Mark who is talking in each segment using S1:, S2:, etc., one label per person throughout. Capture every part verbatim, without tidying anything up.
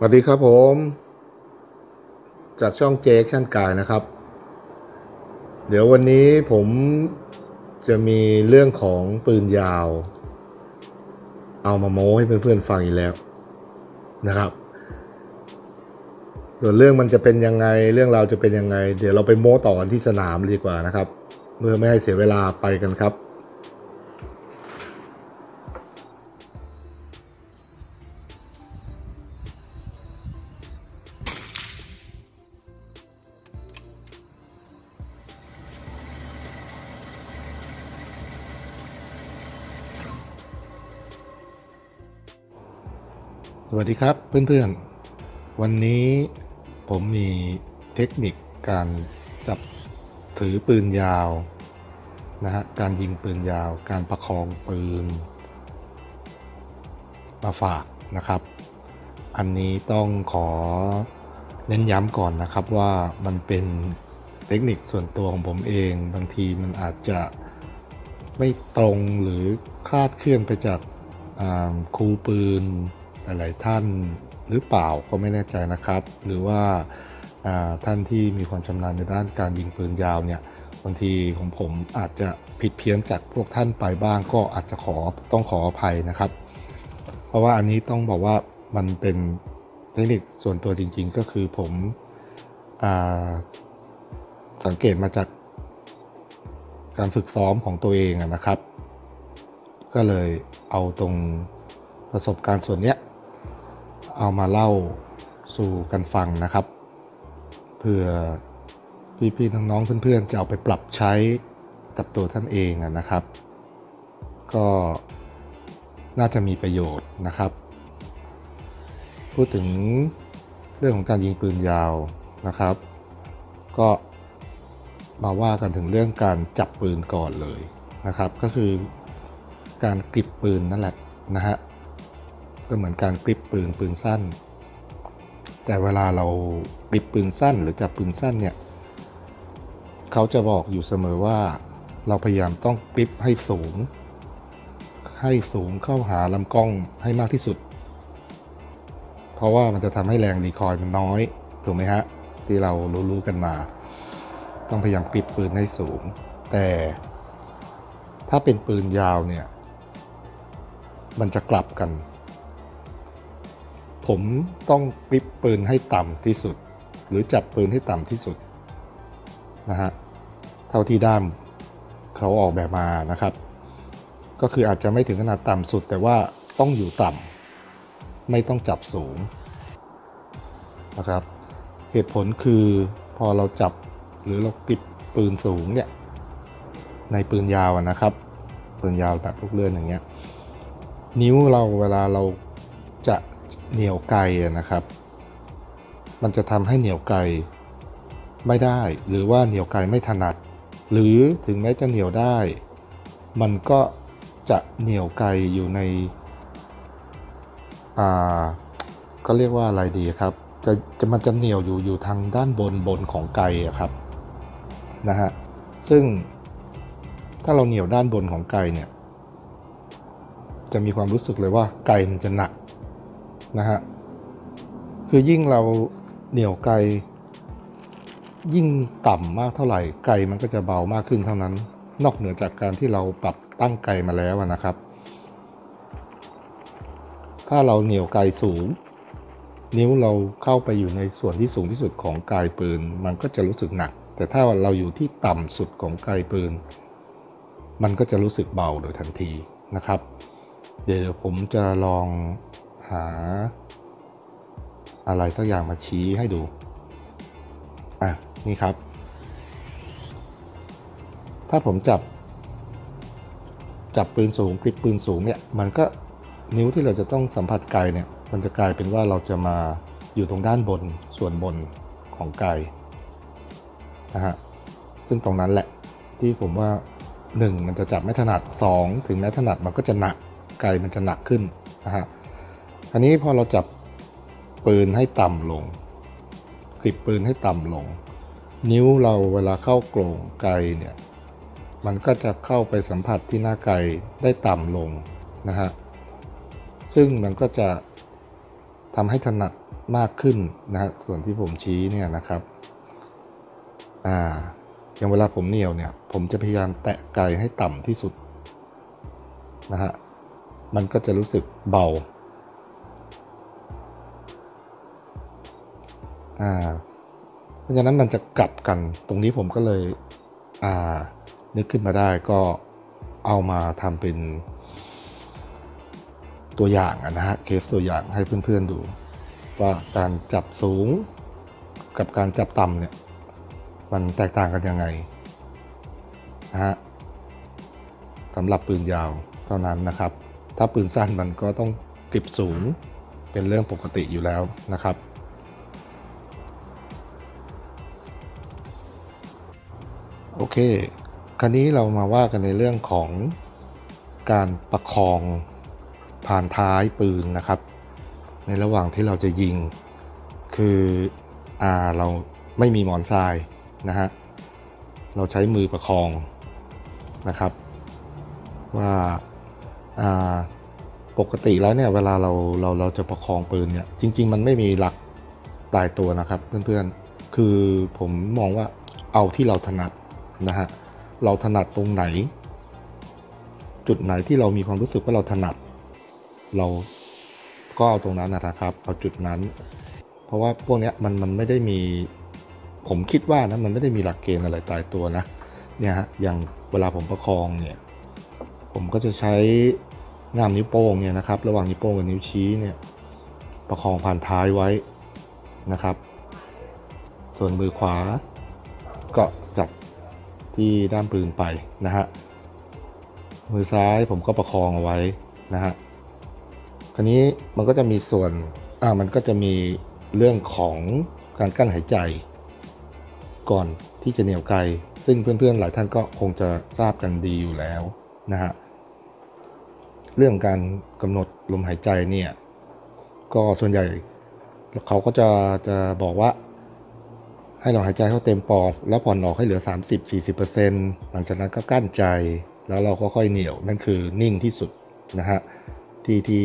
S1: สวัสดีครับผมจากช่องเจคชั่นกายนะครับเดี๋ยววันนี้ผมจะมีเรื่องของปืนยาวเอามาโม้ให้เพื่อนๆฟังอีกแล้วนะครับส่วนเรื่องมันจะเป็นยังไงเรื่องราวจะเป็นยังไงเดี๋ยวเราไปโม้ต่อกันที่สนามดีกว่านะครับเมื่อไม่ให้เสียเวลาไปกันครับสวัสดีครับเพื่อนๆวันนี้ผมมีเทคนิคการจับถือปืนยาวนะฮะการยิงปืนยาวการประคองปืนมาฝากนะครับอันนี้ต้องขอเน้นย้ำก่อนนะครับว่ามันเป็นเทคนิคส่วนตัวของผมเองบางทีมันอาจจะไม่ตรงหรือคลาดเคลื่อนไปจากครูปืนหลายๆท่านหรือเปล่าก็ไม่แน่ใจนะครับหรือว่าท่านที่มีความชำนาญในด้านการยิงปืนยาวเนี่ยบางทีของผมอาจจะผิดเพี้ยนจากพวกท่านไปบ้างก็อาจจะขอต้องขออภัยนะครับเพราะว่าอันนี้ต้องบอกว่ามันเป็นเทคนิคส่วนตัวจริงๆก็คือผมสังเกตมาจากการฝึกซ้อมของตัวเองนะครับก็เลยเอาตรงประสบการณ์ส่วนนี้เอามาเล่าสู่กันฟังนะครับเพื่อพี่ๆน้องๆเพื่อนๆจะเอาไปปรับใช้กับตัวท่านเองนะครับก็น่าจะมีประโยชน์นะครับพูดถึงเรื่องของการยิงปืนยาวนะครับก็มาว่ากันถึงเรื่องการจับปืนก่อนเลยนะครับก็คือการกริปปืนนั่นแหละนะฮะก็เหมือนการกริปปืนปืนสั้นแต่เวลาเรากริปปืนสั้นหรือจับปืนสั้นเนี่ยเขาจะบอกอยู่เสมอว่าเราพยายามต้องกริปให้สูงให้สูงเข้าหาลำกล้องให้มากที่สุดเพราะว่ามันจะทำให้แรงรีคอยล์มันน้อยถูกไหมฮะที่เรารู้ๆกันมาต้องพยายามกริปปืนให้สูงแต่ถ้าเป็นปืนยาวเนี่ยมันจะกลับกันผมต้องกริปปืนให้ต่ำที่สุดหรือจับปืนให้ต่ำที่สุดนะฮะเท่าที่ด้ามเขาออกแบบมานะครับก็คืออาจจะไม่ถึงขนาดต่ำสุดแต่ว่าต้องอยู่ต่ำไม่ต้องจับสูงนะครับเหตุผลคือพอเราจับหรือเราปิดปืนสูงเนี่ยในปืนยาวนะครับปืนยาวแบบลูกเลื่อนอย่างเงี้ยนิ้วเราเวลาเราจะเหนี่ยวไกนะครับมันจะทำให้เหนี่ยวไกไม่ได้หรือว่าเหนี่ยวไกไม่ถนัดหรือถึงแม้จะเหนี่ยวได้มันก็จะเหนี่ยวไกอยู่ในอ่าก็เรียกว่าอะไรดีครับจะจะมันจะเหนี่ยวอยู่อยู่ทางด้านบนบนของไกครับนะฮะซึ่งถ้าเราเหนี่ยวด้านบนของไกเนี่ยจะมีความรู้สึกเลยว่าไกมันจะหนักนะฮะคือยิ่งเราเหนี่ยวไกยิ่งต่ำมากเท่าไหร่ไกมันก็จะเบามากขึ้นเท่านั้นนอกเหนือจากการที่เราปรับตั้งไกมาแล้วนะครับถ้าเราเหนี่ยวไกสูงนิ้วเราเข้าไปอยู่ในส่วนที่สูงที่สุดของไกปืนมันก็จะรู้สึกหนักแต่ถ้าเราอยู่ที่ต่ำสุดของไกปืนมันก็จะรู้สึกเบาโดยทันทีนะครับเดี๋ยวผมจะลองหาอะไรสักอย่างมาชี้ให้ดูอ่ะนี่ครับถ้าผมจับจับปืนสูงกริปปืนสูงเนี่ยมันก็นิ้วที่เราจะต้องสัมผัสไกเนี่ยมันจะกลายเป็นว่าเราจะมาอยู่ตรงด้านบนส่วนบนของไกนะฮะซึ่งตรงนั้นแหละที่ผมว่าหนึ่งมันจะจับไม่ถนัดสองถึงแม้ถนัดมันก็จะหนักไกมันจะหนักขึ้นนะฮะอันนี้พอเราจับปืนให้ต่ำลงกริปปืนให้ต่ำลงนิ้วเราเวลาเข้าโกร่งไกเนี่ยมันก็จะเข้าไปสัมผัสที่หน้าไกได้ต่ำลงนะฮะซึ่งมันก็จะทำให้ถนัดมากขึ้นนะฮะส่วนที่ผมชี้เนี่ยนะครับอ่าอย่างเวลาผมเหนี่ยวเนี่ยผมจะพยายามแตะไกให้ต่ำที่สุดนะฮะมันก็จะรู้สึกเบาอ่าเพราะฉะนั้นมันจะกลับกันตรงนี้ผมก็เลยอ่านึกขึ้นมาได้ก็เอามาทำเป็นตัวอย่างนะฮะเคสตัวอย่างให้เพื่อนๆดูว่าการจับสูงกับการจับต่ำเนี่ยมันแตกต่างกันยังไงนะฮะสำหรับปืนยาวเท่านั้นนะครับถ้าปืนสั้นมันก็ต้องกริบสูงเป็นเรื่องปกติอยู่แล้วนะครับโอเคคราวนี้เรามาว่ากันในเรื่องของการประคองผ่านท้ายปืนนะครับในระหว่างที่เราจะยิงคืออ่าเราไม่มีหมอนทรายนะฮะเราใช้มือประคองนะครับว่าอ่าปกติแล้วเนี่ยเวลาเราเราเราจะประคองปืนเนี่ยจริงๆมันไม่มีหลักตายตัวนะครับเพื่อนๆคือผมมองว่าเอาที่เราถนัดนะฮะเราถนัดตรงไหนจุดไหนที่เรามีความรู้สึกว่าเราถนัดเราก็เอาตรงนั้นนะครับเอาจุดนั้นเพราะว่าพวกนี้มันมันไม่ได้มีผมคิดว่านะมันไม่ได้มีหลักเกณฑ์อะไรตายตัวนะเนี่ยฮะอย่างเวลาผมประคองเนี่ยผมก็จะใช้ง่ามนิ้วโป้งเนี่ยนะครับระหว่างนิ้วโป้งกับนิ้วชี้เนี่ยประคองผ่านท้ายไว้นะครับส่วนมือขวาก็จับที่ด้ามปืนไปนะฮะมือซ้ายผมก็ประคองเอาไว้นะฮะคราวนี้มันก็จะมีส่วนอ่ามันก็จะมีเรื่องของการกั้นหายใจก่อนที่จะเหนี่ยวไกซึ่งเพื่อนๆหลายท่านก็คงจะทราบกันดีอยู่แล้วนะฮะเรื่องการกำหนดลมหายใจเนี่ยก็ส่วนใหญ่เขาก็จะจะบอกว่าให้เราหายใจเข้าเต็มปอดแล้วผ่อนออกให้เหลือ สามสิบถึงสี่สิบเปอร์เซ็นต์ หลังจากนั้นก็กั้นใจแล้วเราก็ค่อยเหนี่ยวนั่นคือนิ่งที่สุดนะฮะที่ที่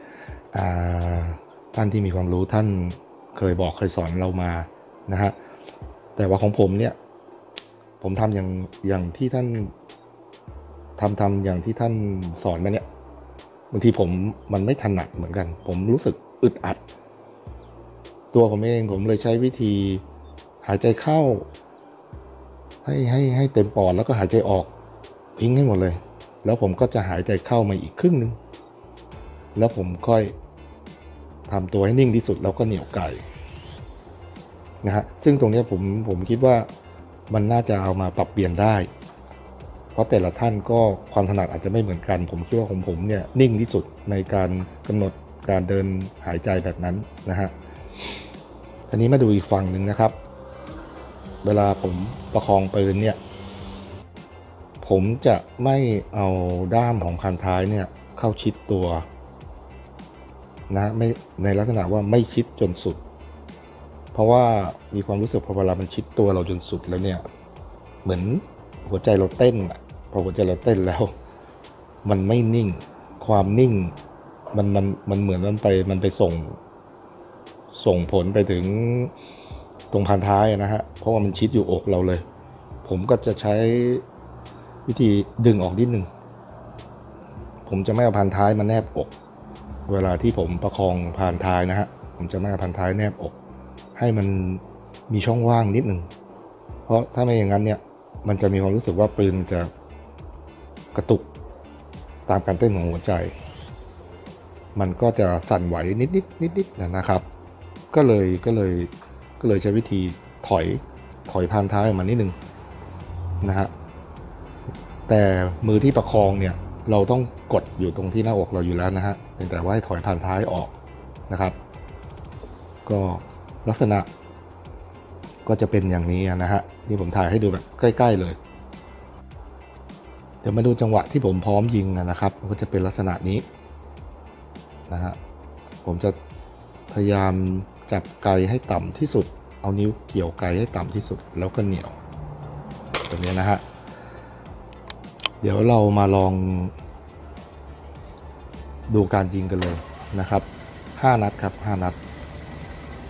S1: ท่านที่มีความรู้ท่านเคยบอกเคยสอนเรามานะฮะแต่ว่าของผมเนี่ยผมทำอย่างอย่างที่ท่านทำทำอย่างที่ท่านสอนมาเนี่ยบางทีผมมันไม่ถนัดเหมือนกันผมรู้สึกอึดอัดตัวผมเองผมเลยใช้วิธีหายใจเข้าให้ให้ให้เต็มปอดแล้วก็หายใจออกทิ้งให้หมดเลยแล้วผมก็จะหายใจเข้ามาอีกครึ่งนึงแล้วผมค่อยทำตัวให้นิ่งที่สุดแล้วก็เหนี่ยวไกนะฮะซึ่งตรงนี้ผมผมคิดว่ามันน่าจะเอามาปรับเปลี่ยนได้เพราะแต่ละท่านก็ความถนัดอาจจะไม่เหมือนกันผมคิดว่าของผมเนี่ยนิ่งที่สุดในการกำหนดการเดินหายใจแบบนั้นนะฮะอันนี้มาดูอีกฝั่งหนึ่งนะครับเวลาผมประคองปืนเนี่ยผมจะไม่เอาด้ามของคันท้ายเนี่ยเข้าชิดตัวนะไม่ในลักษณะว่าไม่ชิดจนสุดเพราะว่ามีความรู้สึกพอเวลามันชิดตัวเราจนสุดแล้วเนี่ยเหมือนหัวใจเราเต้นอ่ะพอหัวใจเราเต้นแล้วมันไม่นิ่งความนิ่งมันมันมันเหมือนมันไปมันไปส่งส่งผลไปถึงตรงพันท้ายนะฮะเพราะว่ามันชิดอยู่อกเราเลยผมก็จะใช้วิธีดึงออกนิดนึงผมจะไม่เอาพันท้ายมาแนบอกเวลาที่ผมประคองพันท้ายนะฮะผมจะไม่เอาพันท้ายแนบอกให้มันมีช่องว่างนิดนึงเพราะถ้าไม่อย่างนั้นเนี่ยมันจะมีความรู้สึกว่าปืนจะกระตุกตามการเต้นของหัวใจมันก็จะสั่นไหวนิดนิดนิดนิดนะครับก็เลยก็เลยก็เลยใช้วิธีถอยถอยพันท้ายออกมานิดนึงนะฮะแต่มือที่ประคองเนี่ยเราต้องกดอยู่ตรงที่หน้าอกเราอยู่แล้วนะฮะแต่ว่าให้ถอยพันท้ายออกนะครับก็ลักษณะก็จะเป็นอย่างนี้นะฮะนี่ผมถ่ายให้ดูแบบใกล้ๆเลยเดี๋ยวมาดูจังหวะที่ผมพร้อมยิงนะครับมันก็จะเป็นลักษณะนี้นะฮะผมจะพยายามจับไกให้ต่ำที่สุดเอานิ้วเกี่ยวไกให้ต่ำที่สุดแล้วก็เหนี่ยวตรงนี้นะฮะเดี๋ยวเรามาลองดูการยิงกันเลยนะครับห้านัดครับห้านัด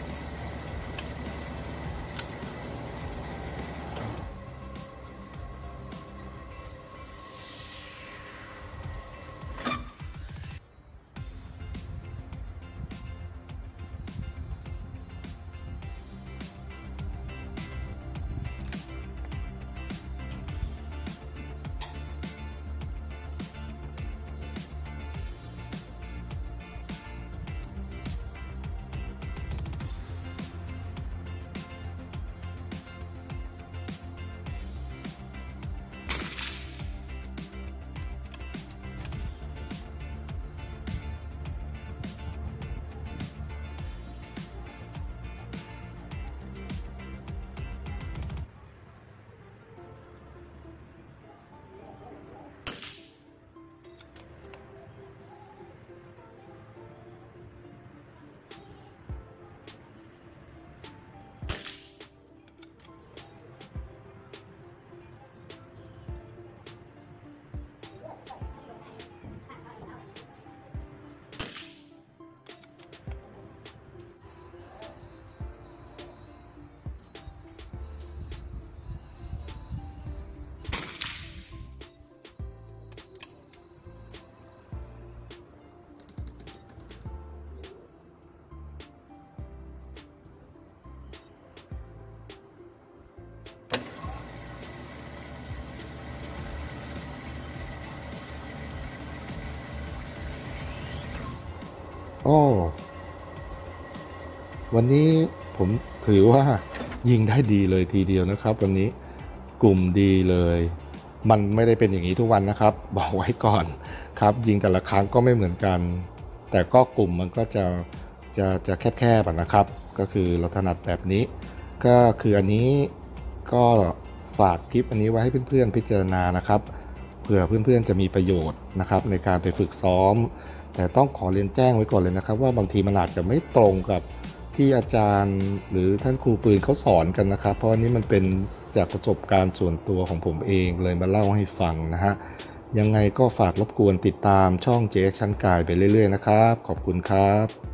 S1: โอ้วันนี้ผมถือว่ายิงได้ดีเลยทีเดียวนะครับวันนี้กลุ่มดีเลยมันไม่ได้เป็นอย่างนี้ทุกวันนะครับบอกไว้ก่อนครับยิงแต่ละครั้งก็ไม่เหมือนกันแต่ก็กลุ่มมันก็จะจะจะแคบๆนะครับก็คือเราถนัดแบบนี้ก็คืออันนี้ก็ฝากคลิปอันนี้ไว้ให้เพื่อนๆพิจารณานะครับเผื่อเพื่อนๆจะมีประโยชน์นะครับในการไปฝึกซ้อมแต่ต้องขอเรียนแจ้งไว้ก่อนเลยนะครับว่าบางทีมันอาจจะไม่ตรงกับที่อาจารย์หรือท่านครูปืนเขาสอนกันนะครับเพราะอันนี้มันเป็นจากประสบการณ์ส่วนตัวของผมเองเลยมาเล่าให้ฟังนะฮะยังไงก็ฝากรบกวนติดตามช่อง เจ เอ็กซ์ ชั้นกายไปเรื่อยๆนะครับขอบคุณครับ